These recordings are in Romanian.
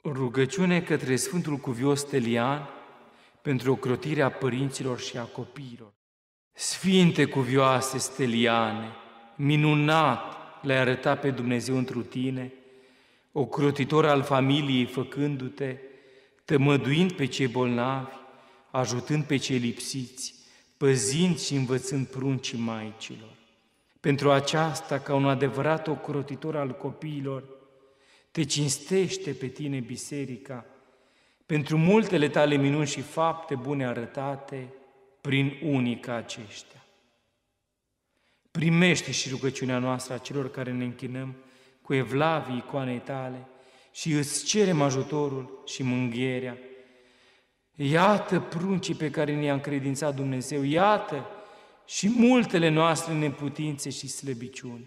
Rugăciune către Sfântul Cuvios Stelian pentru ocrotirea părinților și a copiilor. Sfinte Cuvioase Steliane, minunat le-ai arătat pe Dumnezeu întru tine, ocrotitor al familiei făcându-te, tămăduind pe cei bolnavi, ajutând pe cei lipsiți, păzind și învățând pruncii maicilor. Pentru aceasta, ca un adevărat ocrotitor al copiilor, te cinstește pe tine biserica, pentru multele tale minuni și fapte bune arătate prin unii ca aceștia. Primește și rugăciunea noastră a celor care ne închinăm cu evlavii icoanei tale și îți cerem ajutorul și mânghierea. Iată pruncii pe care ne-a încredințat Dumnezeu, iată și multele noastre neputințe și slăbiciuni.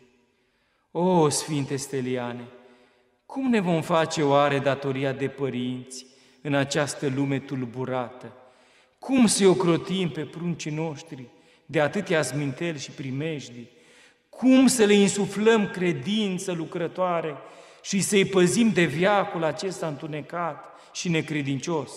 O, Sfinte Steliane, cum ne vom face oare datoria de părinți în această lume tulburată? Cum să-i ocrotim pe pruncii noștri de atâtea sminteli și primejdii? Cum să le insuflăm credință lucrătoare și să-i păzim de veacul acesta întunecat și necredincios?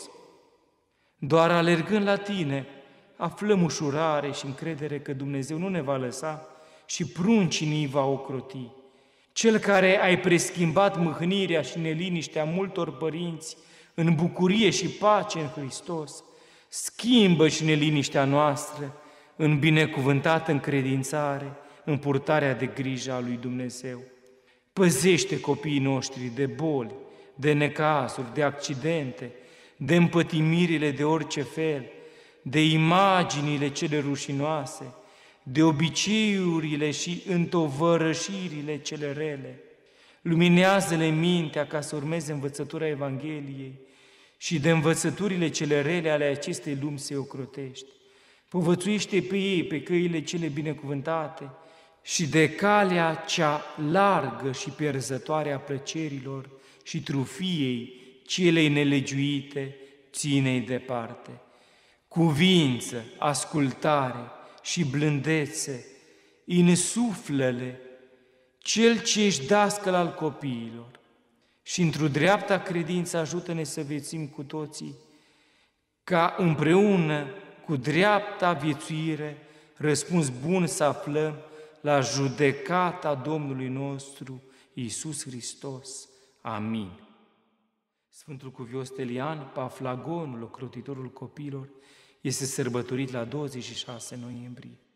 Doar alergând la tine, aflăm ușurare și încredere că Dumnezeu nu ne va lăsa și pruncii ni va ocroti. Cel care ai preschimbat mâhnirea și neliniștea multor părinți în bucurie și pace în Hristos, schimbă și neliniștea noastră în binecuvântată încredințare, în purtarea de grijă a lui Dumnezeu. Păzește copiii noștri de boli, de necazuri, de accidente, de împătimirile de orice fel, de imaginile cele rușinoase, de obiceiurile și întovărășirile cele rele. Luminează-le mintea ca să urmeze învățătura Evangheliei și de învățăturile cele rele ale acestei lumi se ocrotești. Povățuiește pe ei pe căile cele binecuvântate și de calea cea largă și pierzătoare a plăcerilor și trufiei celei nelegiuite, ține-i departe. Cuvință, ascultare și blândețe, insuflă-le cel ce ești dascăl al copiilor și într-o dreapta credință ajută-ne să viețuim cu toții, ca împreună cu dreapta viețuire răspuns bun să aflăm la judecata Domnului nostru Iisus Hristos. Amin. Sfântul Cuvios Stelian, Paflagonul, ocrotitorul copiilor, este sărbătorit la 26 noiembrie.